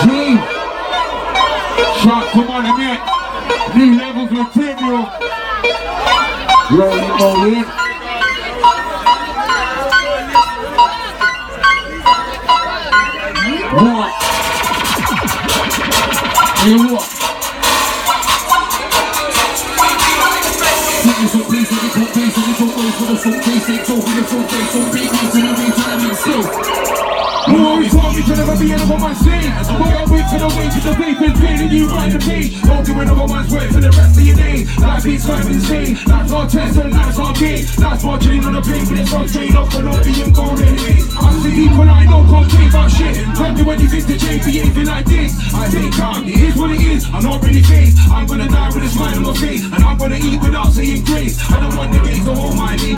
Team. Shot, come on, mate. New levels material. Rolling. What? Hey, what? You always want me to never be another man's slave. Boy, I wait for the wage of the faith and pain, and you ride the pain. Don't do another man's work for the rest of your day. Life is kind of insane. Life's our test and life's our game. Life's our chilling on the plane, but it's on straight up for not being gold anyway. I see people I know complain about shit. Can't do anything to change behaving like this. I take calm, it is what it is. I'm not really phased. I'm gonna die with a smile on my face, and I'm gonna eat without saying grace. I don't want the gates to hold my name.